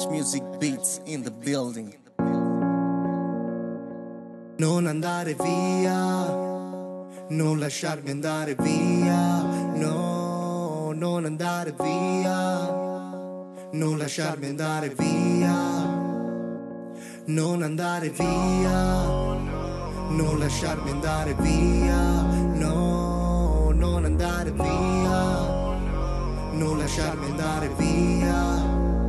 Fresh Music Beats in the building. Non andare via, non lasciarmi andare via, no, non andare via, non lasciarmi andare via, non andare via, non lasciarmi andare via, no, non andare via, non lasciarmi andare via.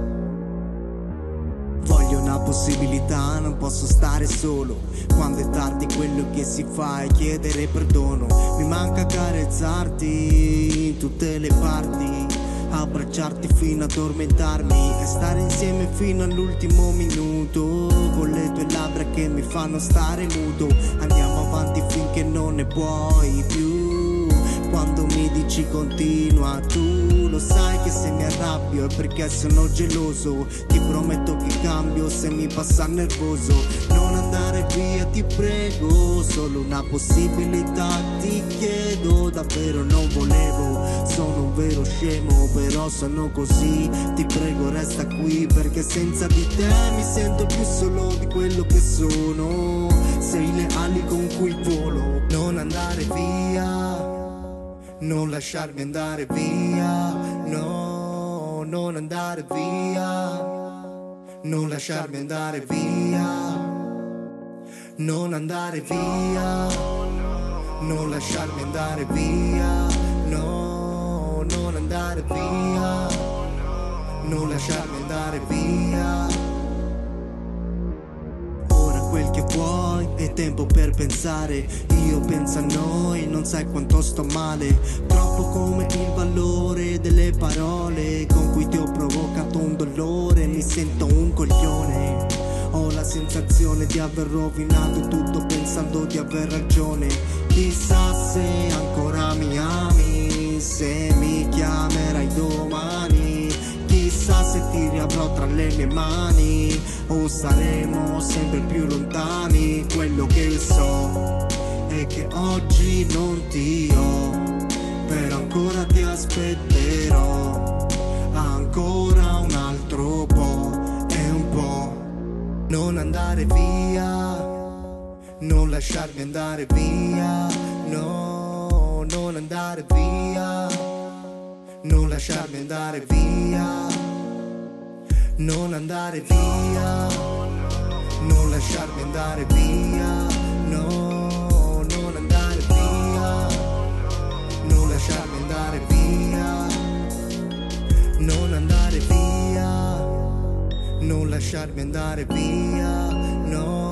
Voglio una possibilità, non posso stare solo. Quando è tardi quello che si fa è chiedere perdono. Mi manca accarezzarti in tutte le parti, abbracciarti fino ad addormentarmi e stare insieme fino all'ultimo minuto, con le tue labbra che mi fanno stare muto. Andiamo avanti finché non ne puoi più. Quando mi dici continua, tu lo sai che se mi arrabbio è perché sono geloso. Ti prometto che cambio se mi passa nervoso. Non andare via, ti prego, solo una possibilità ti chiedo. Davvero non volevo, sono un vero scemo, però sono così. Ti prego resta qui, perché senza di te mi sento più solo di quello che sono. Sei le ali con cui volo. Non andare via, non lasciarmi andare via, no, non andare via, non lasciarmi andare via, non andare via, non lasciarmi andare via, no, non andare via, non lasciarmi andare via. Quel che vuoi, è tempo per pensare. Io penso a noi, non sai quanto sto male. Troppo come il valore delle parole con cui ti ho provocato un dolore. Mi sento un coglione, ho la sensazione di aver rovinato tutto pensando di aver ragione. Chissà se ancora mi ami, se mi chiamerai domani. Chissà se ti riavrò tra le mie mani o saremo sempre più lontani. Quello che so è che oggi non ti ho, però ancora ti aspetterò, ancora un altro po' e un po'. Non andare via, non lasciarmi andare via, no, non andare via, non lasciarmi andare via, non andare via, non lasciarmi andare via, no, non andare via, non lasciarmi andare via, non andare via, non lasciarmi andare via,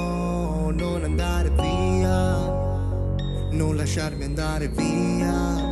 no, non andare via, non lasciarmi andare via.